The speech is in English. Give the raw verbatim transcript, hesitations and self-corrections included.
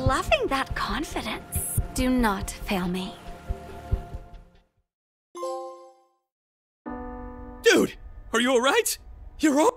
loving that confidence. Do not fail me. Dude, are you alright? You're all-